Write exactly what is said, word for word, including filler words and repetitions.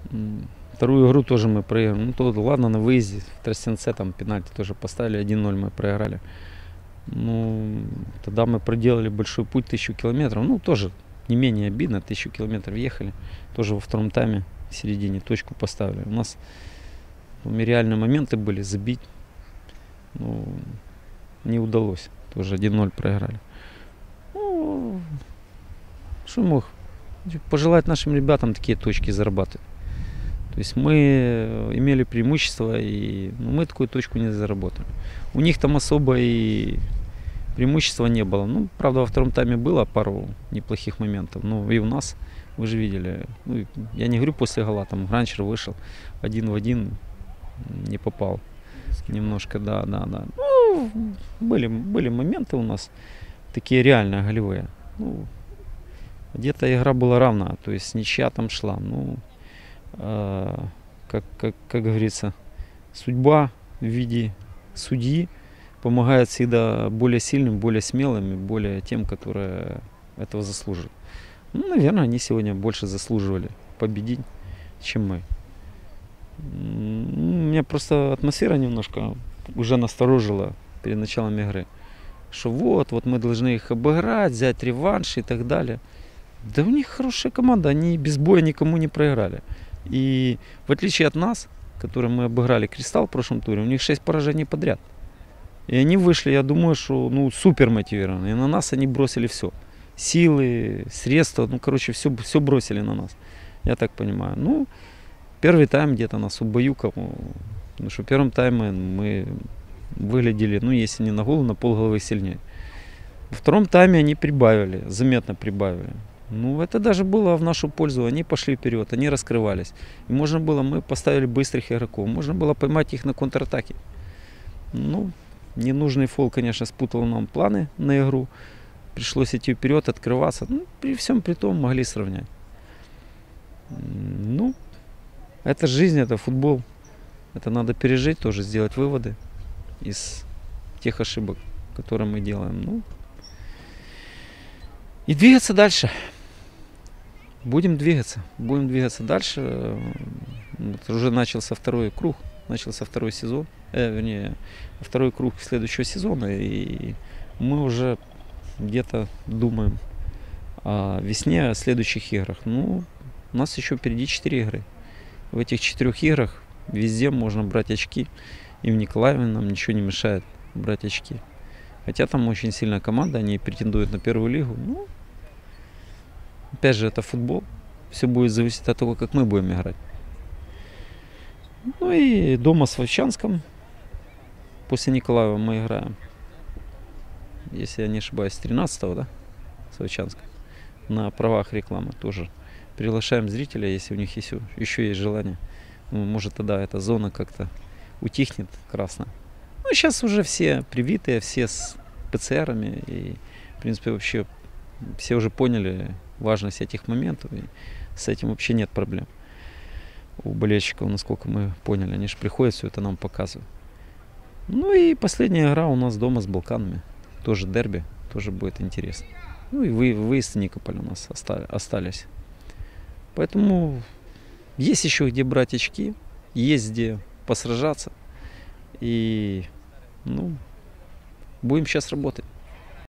Вторую игру тоже мы проиграли. Ну, то ладно, на выезде в Тростенце там пенальти тоже поставили, один ноль мы проиграли. Ну, тогда мы проделали большой путь, тысячу километров. Ну, тоже не менее обидно, тысячу километров ехали. Тоже во втором тайме в середине точку поставили. У нас ну, реальные моменты были забить. Ну, не удалось. Тоже один ноль проиграли. Ну, что мог? Пожелать нашим ребятам такие точки зарабатывать. То есть мы имели преимущество, и ну, мы такую точку не заработали. У них там особо и преимущества не было. Ну, правда, во втором тайме было пару неплохих моментов. Ну, и у нас, вы же видели, ну, я не говорю после гола, там Гранчер вышел один в один, не попал. Немножко, да, да, да. Ну, были, были моменты у нас такие реально голевые. Ну, где-то игра была равна, то есть ничья там шла. Ну, э, как, как, как говорится, судьба в виде судьи помогает всегда более сильным, более смелым и более тем, которые этого заслуживают. Ну, наверное, они сегодня больше заслуживали победить, чем мы. Меня просто атмосфера немножко уже насторожила перед началом игры. Что вот, вот мы должны их обыграть, взять реванш и так далее. Да у них хорошая команда, они без боя никому не проиграли. И в отличие от нас, которые мы обыграли Кристалл в прошлом туре, у них шесть поражений подряд. И они вышли, я думаю, что ну, супер мотивированы. И на нас они бросили все. Силы, средства, ну, короче, все, все бросили на нас. Я так понимаю. Ну, первый тайм где-то нас убаюкал. Потому что в первом тайме мы выглядели, ну, если не на голову, на полголовы сильнее. Во втором тайме они прибавили, заметно прибавили. Ну, это даже было в нашу пользу. Они пошли вперед, они раскрывались. И можно было, мы поставили быстрых игроков. Можно было поймать их на контратаке. Ну, ненужный фол, конечно, спутал нам планы на игру. Пришлось идти вперед, открываться. Ну, при всем при том могли сравнять. Ну, это жизнь, это футбол. Это надо пережить тоже, сделать выводы из тех ошибок, которые мы делаем. Ну, и двигаться дальше. Будем двигаться. Будем двигаться дальше. Вот уже начался второй круг. Начался второй сезон. Э, вернее, второй круг следующего сезона. И мы уже где-то думаем о весне, о следующих играх. Ну, у нас еще впереди четыре игры. В этих четырех играх везде можно брать очки. И в Николаеве нам ничего не мешает брать очки. Хотя там очень сильная команда, они претендуют на первую лигу. Ну, опять же, это футбол. Все будет зависеть от того, как мы будем играть. Ну и дома с Вовчанском. После Николаева мы играем. Если я не ошибаюсь, тринадцатого, да? С Вовчанском. На правах рекламы тоже. Приглашаем зрителя, если у них еще, еще есть желание. Ну, может, тогда эта зона как-то утихнет красная. Ну, сейчас уже все привитые, все с ПЦРами. И, в принципе, вообще все уже поняли важность этих моментов. И с этим вообще нет проблем. У болельщиков, насколько мы поняли, они же приходят, все это нам показывают. Ну и последняя игра у нас дома с Балканами. Тоже дерби, тоже будет интересно. Ну и вы, выезд в Никополь у нас остались. Поэтому есть еще где брать очки, есть где посражаться. И ну, будем сейчас работать.